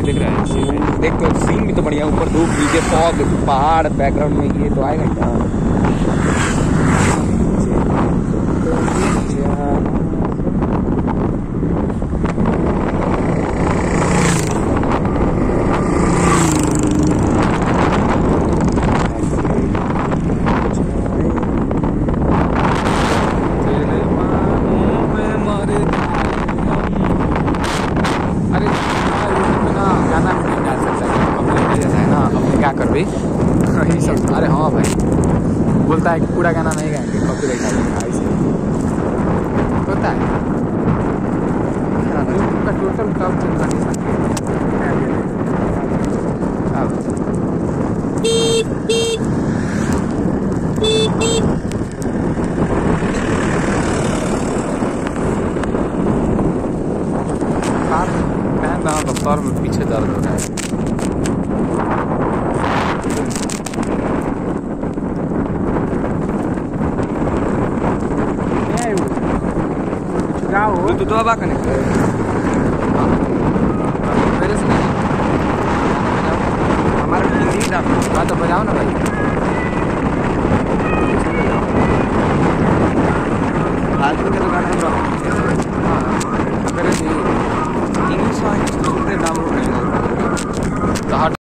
दिख रहा है देख तो सीन भी तो बढ़िया, ऊपर धूप नीचे फॉग पहाड़ बैकग्राउंड में, ये तो आएगा क्या। क्या कर भी यही सब। अरे हाँ भाई, बोलता है कि पूरा गाना नहीं गाएंगे, कॉपीराइट आ जाएगा, ऐसे होता है। उनका टोटल टर्म्स एंड कंडीशन सर में पीछे दर्द हो रहा है। तो दवा कनेक्ट